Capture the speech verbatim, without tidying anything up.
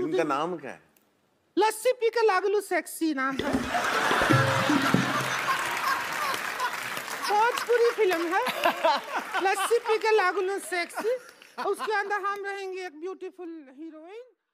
इनका नाम क्या है? लस्सी पी के लागलू सेक्सी नाम है। भोजपुरी फिल्म है, लस्सी पी के लागलू सेक्सी। उसके अंदर हम रहेंगे एक ब्यूटीफुल हीरोइन।